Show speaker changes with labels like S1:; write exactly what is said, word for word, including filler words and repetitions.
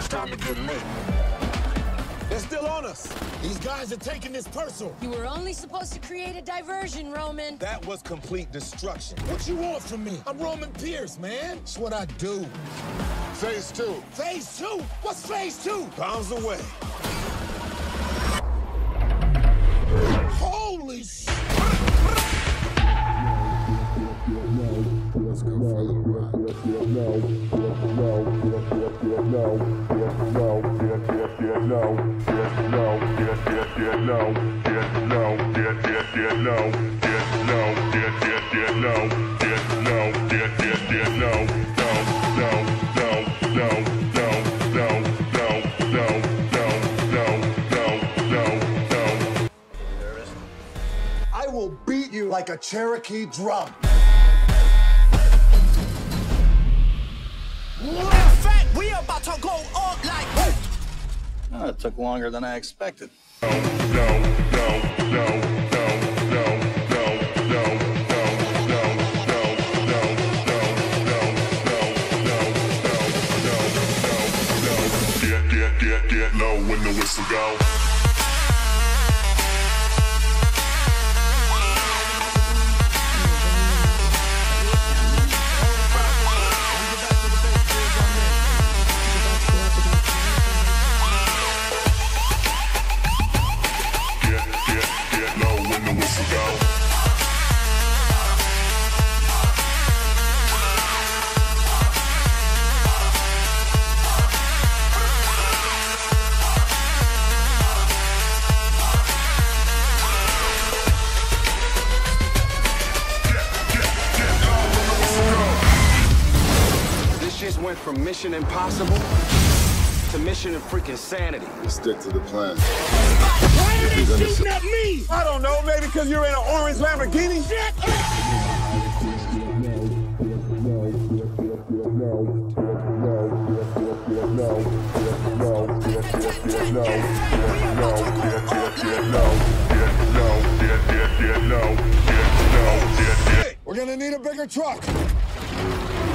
S1: It's time to get lit.
S2: They're still on us. These guys are taking this personal.
S3: You were only supposed to create a diversion, Roman.
S2: That was complete destruction. What you want from me? I'm Roman Pierce, man. It's what I do. Phase two. Phase two? What's phase two? Pounds away. Holy sh! Let's go for a little ride. I will beat you like a Cherokee drum.
S1: In fact, we about to go up like.
S4: Oh, it took longer than I expected.
S5: No, no, no, no, no, no, no, no, no, no, no, no, no, no, no, no, no, no. Get, get, get, get low when the whistle go.
S6: Went from Mission Impossible to Mission and freaking Sanity.
S2: Stick to the plan.
S1: Why are they shooting at me?
S2: I don't know, maybe because you're in an orange Lamborghini?
S1: Shut
S2: We're gonna need a bigger truck.